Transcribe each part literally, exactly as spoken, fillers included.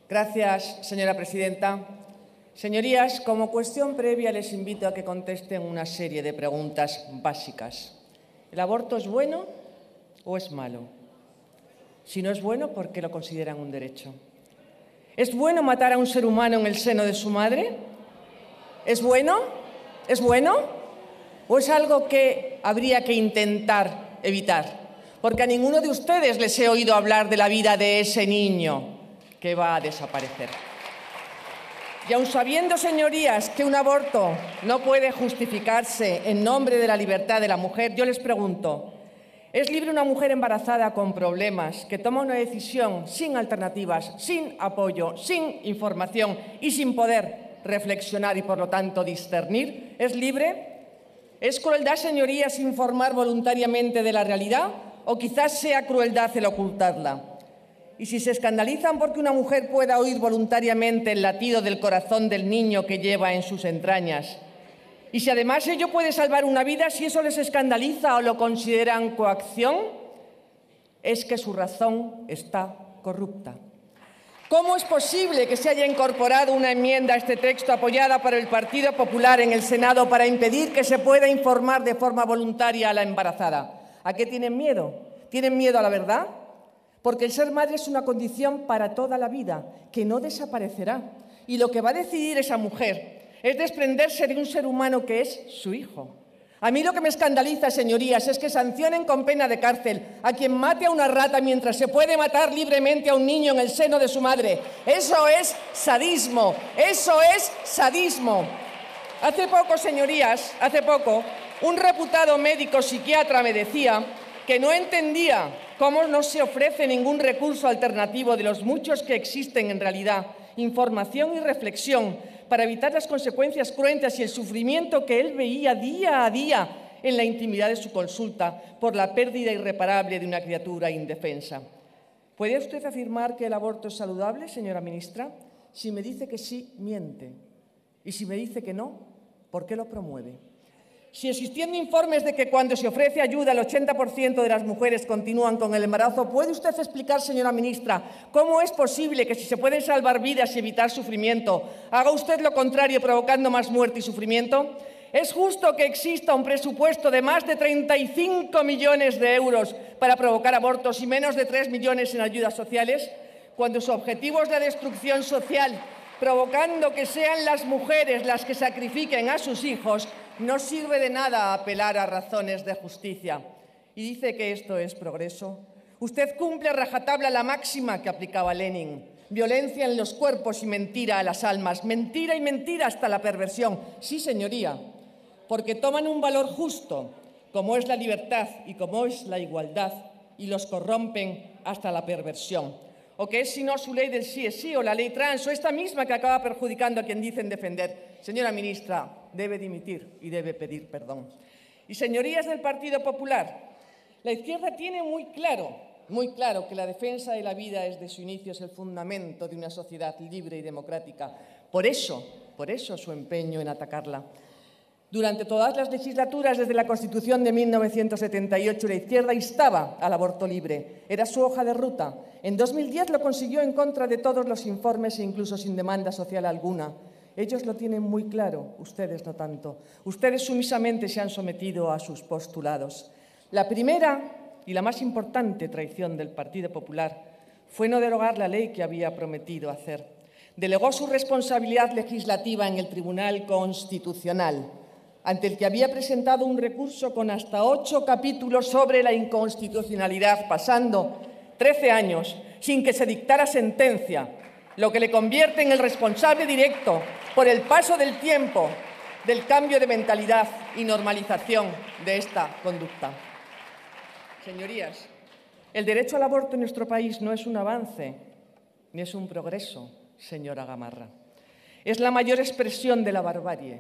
Gracias, señora presidenta. Señorías, como cuestión previa les invito a que contesten una serie de preguntas básicas. ¿El aborto es bueno o es malo? Si no es bueno, ¿por qué lo consideran un derecho? ¿Es bueno matar a un ser humano en el seno de su madre? ¿Es bueno? ¿Es bueno? ¿O es algo que habría que intentar evitar? Porque a ninguno de ustedes les he oído hablar de la vida de ese niño que va a desaparecer. Y aun sabiendo, señorías, que un aborto no puede justificarse en nombre de la libertad de la mujer, yo les pregunto, ¿es libre una mujer embarazada con problemas que toma una decisión sin alternativas, sin apoyo, sin información y sin poder reflexionar y, por lo tanto, discernir? ¿Es libre? ¿Es crueldad, señorías, informar voluntariamente de la realidad? ¿O quizás sea crueldad el ocultarla? Y si se escandalizan porque una mujer pueda oír voluntariamente el latido del corazón del niño que lleva en sus entrañas, y si además ello puede salvar una vida, si eso les escandaliza o lo consideran coacción, es que su razón está corrupta. ¿Cómo es posible que se haya incorporado una enmienda a este texto apoyada por el Partido Popular en el Senado para impedir que se pueda informar de forma voluntaria a la embarazada? ¿A qué tienen miedo? ¿Tienen miedo a la verdad? Porque el ser madre es una condición para toda la vida, que no desaparecerá. Y lo que va a decidir esa mujer es desprenderse de un ser humano que es su hijo. A mí lo que me escandaliza, señorías, es que sancionen con pena de cárcel a quien mate a una rata mientras se puede matar libremente a un niño en el seno de su madre. Eso es sadismo, eso es sadismo. Hace poco, señorías, hace poco, un reputado médico psiquiatra me decía que no entendía cómo no se ofrece ningún recurso alternativo de los muchos que existen en realidad, información y reflexión para evitar las consecuencias cruentas y el sufrimiento que él veía día a día en la intimidad de su consulta por la pérdida irreparable de una criatura indefensa. ¿Puede usted afirmar que el aborto es saludable, señora ministra? Si me dice que sí, miente. Y si me dice que no, ¿por qué lo promueve? Si existiendo informes de que cuando se ofrece ayuda el ochenta por ciento de las mujeres continúan con el embarazo, ¿puede usted explicar, señora ministra, cómo es posible que si se pueden salvar vidas y evitar sufrimiento, haga usted lo contrario provocando más muerte y sufrimiento? ¿Es justo que exista un presupuesto de más de treinta y cinco millones de euros para provocar abortos y menos de tres millones en ayudas sociales, cuando su objetivo es la destrucción social, provocando que sean las mujeres las que sacrifiquen a sus hijos? No sirve de nada apelar a razones de justicia. Y dice que esto es progreso. Usted cumple a rajatabla la máxima que aplicaba Lenin: violencia en los cuerpos y mentira a las almas. Mentira y mentira hasta la perversión. Sí, señoría, porque toman un valor justo, como es la libertad y como es la igualdad, y los corrompen hasta la perversión. O que es si no su ley del sí es sí, o la ley trans, o esta misma que acaba perjudicando a quien dicen defender. Señora ministra, debe dimitir y debe pedir perdón. Y señorías del Partido Popular, la izquierda tiene muy claro, muy claro que la defensa de la vida desde su inicio es el fundamento de una sociedad libre y democrática. Por eso, por eso su empeño en atacarla. Durante todas las legislaturas, desde la Constitución de mil novecientos setenta y ocho, la izquierda instaba al aborto libre. Era su hoja de ruta. En dos mil diez lo consiguió en contra de todos los informes e incluso sin demanda social alguna. Ellos lo tienen muy claro, ustedes no tanto. Ustedes sumisamente se han sometido a sus postulados. La primera y la más importante traición del Partido Popular fue no derogar la ley que había prometido hacer. Delegó su responsabilidad legislativa en el Tribunal Constitucional, ante el que había presentado un recurso con hasta ocho capítulos sobre la inconstitucionalidad, pasando trece años sin que se dictara sentencia, lo que le convierte en el responsable directo, por el paso del tiempo, del cambio de mentalidad y normalización de esta conducta. Señorías, el derecho al aborto en nuestro país no es un avance ni es un progreso, señora Gamarra. Es la mayor expresión de la barbarie.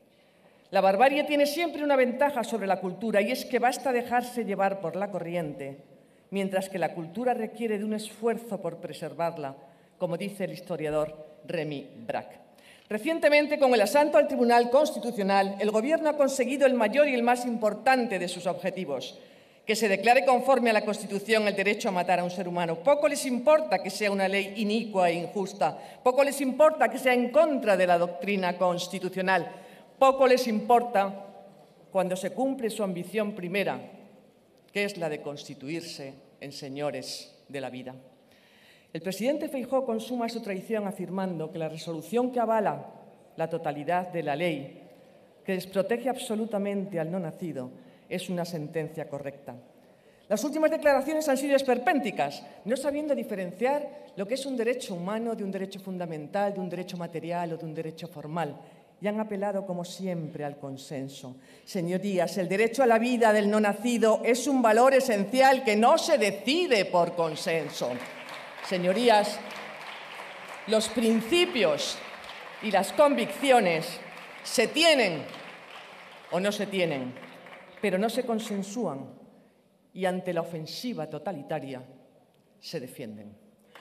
La barbarie tiene siempre una ventaja sobre la cultura, y es que basta dejarse llevar por la corriente, mientras que la cultura requiere de un esfuerzo por preservarla, como dice el historiador Remy Brack. Recientemente, con el asalto al Tribunal Constitucional, el Gobierno ha conseguido el mayor y el más importante de sus objetivos, que se declare conforme a la Constitución el derecho a matar a un ser humano. Poco les importa que sea una ley inicua e injusta. Poco les importa que sea en contra de la doctrina constitucional. Poco les importa cuando se cumple su ambición primera, que es la de constituirse en señores de la vida. El presidente Feijóo consuma su traición afirmando que la resolución que avala la totalidad de la ley, que desprotege absolutamente al no nacido, es una sentencia correcta. Las últimas declaraciones han sido esperpénticas, no sabiendo diferenciar lo que es un derecho humano de un derecho fundamental, de un derecho material o de un derecho formal, y han apelado, como siempre, al consenso. Señorías, el derecho a la vida del no nacido es un valor esencial que no se decide por consenso. Señorías, los principios y las convicciones se tienen o no se tienen, pero no se consensúan y ante la ofensiva totalitaria se defienden.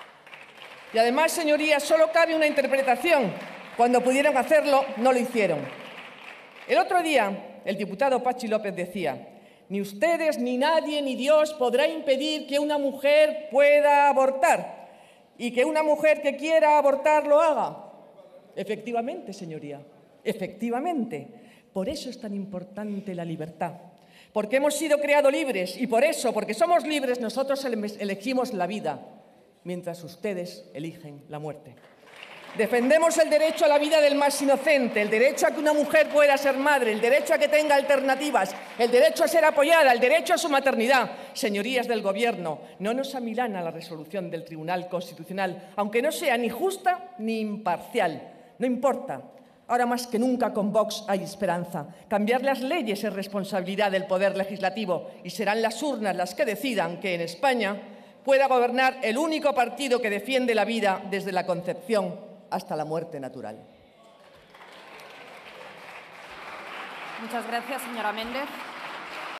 Y además, señorías, solo cabe una interpretación. Cuando pudieron hacerlo, no lo hicieron. El otro día, el diputado Pachi López decía: ni ustedes, ni nadie, ni Dios podrá impedir que una mujer pueda abortar y que una mujer que quiera abortar lo haga. Efectivamente, señoría, efectivamente. Por eso es tan importante la libertad. Porque hemos sido creados libres y por eso, porque somos libres, nosotros elegimos la vida, mientras ustedes eligen la muerte. Defendemos el derecho a la vida del más inocente, el derecho a que una mujer pueda ser madre, el derecho a que tenga alternativas, el derecho a ser apoyada, el derecho a su maternidad. Señorías del Gobierno, no nos amilana la resolución del Tribunal Constitucional, aunque no sea ni justa ni imparcial. No importa. Ahora más que nunca con Vox hay esperanza. Cambiar las leyes es responsabilidad del Poder Legislativo y serán las urnas las que decidan que en España pueda gobernar el único partido que defiende la vida desde la concepción hasta la muerte natural. Muchas gracias, señora Méndez.